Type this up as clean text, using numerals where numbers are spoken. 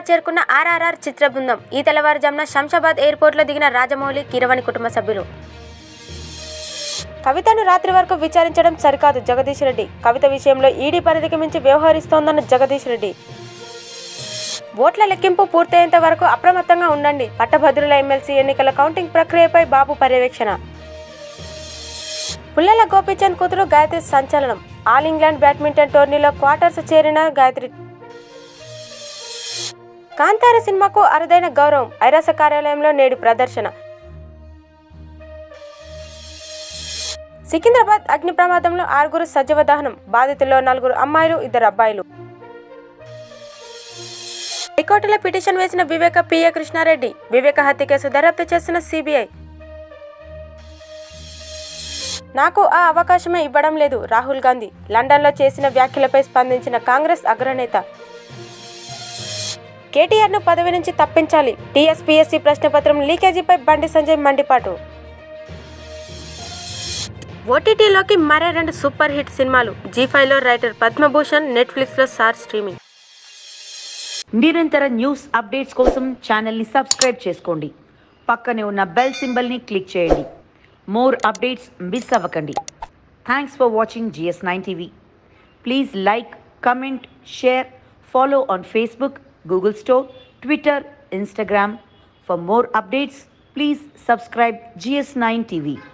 హైదరాబాద్ చేరుకున్న ఆర్ఆర్ఆర్ చిత్ర బృందం. ఈ తెల్లవారుజామున శంషాబాద్ ఎయిర్పోర్ట్లో దిగిన రాజమౌళి, కీరవాణి కుటుంబ సభ్యులు. కవితను రాత్రి వరకు విచారించడం సరికాదు జగదీష్ రెడ్డి. కవిత విషయంలో ఈడీ పరిధికి మించి వ్యవహరిస్తోందన్న జగదీష్ రెడ్డి. ఓట్ల లెక్కింపు పూర్తయ్యేంత వరకు అప్రమత్తంగా ఉండండి. పట్టభద్రుల ఎమ్మెల్సీ ఎన్నికల కౌంటింగ్ ప్రక్రియపై బాబు పర్యవేక్షణ. పుల్లెల గోపీచంద్ కూతురు గాయత్రి సంచలనం. ఆల్ ఇంగ్లాండ్ బ్యాడ్మింటన్ టోర్నీలో క్వార్టర్స్ చేరిన గాయత్రి. కాంతార సినిమాకు అరుదైన గౌరవం. ఐరాస కార్యాలయంలో నేడు ప్రదర్శన. సికింద్రాబాద్ అగ్ని ప్రమాదంలో 6 సజీవ దహనం. బాధితుల్లో 4 అమ్మాయిలు, 2 అబ్బాయిలు. హైకోర్టులో పిటిషన్ వేసిన వివేక పిఏ కృష్ణారెడ్డి. వివేక హత్య కేసు దర్యాప్తు చేస్తున్న సిబిఐ. నాకు ఆ అవకాశమే ఇవ్వడం లేదు రాహుల్ గాంధీ. లండన్లో చేసిన వ్యాఖ్యలపై స్పందించిన కాంగ్రెస్ అగ్రనేత. కేటీఆర్ను పదవి నుంచి తప్పించాలి. టీఎస్పీఎస్సీ ప్రశ్నపత్రం లీకేజీపై బండి సంజయ్ మండిపాటు. ఓటీటీలోకి మరే 2 సూపర్ హిట్ సినిమాలు. జీ5లో రైటర్ పద్మభూషణ్, నెట్ఫ్లిక్స్లో సార్ స్ట్రీమింగ్. నిరంతర న్యూస్ అప్డేట్స్ కోసం ఛానల్ని సబ్స్క్రైబ్ చేసుకోండి. పక్కనే ఉన్న బెల్ సింబల్ని క్లిక్ చేయండి. మోర్ అప్డేట్స్ మిస్ అవ్వకండి. Thanks for watching GS9 TV. Please like, comment, share, follow on Facebook, Google Store, Twitter, Instagram. For more updates, please subscribe GS9 TV.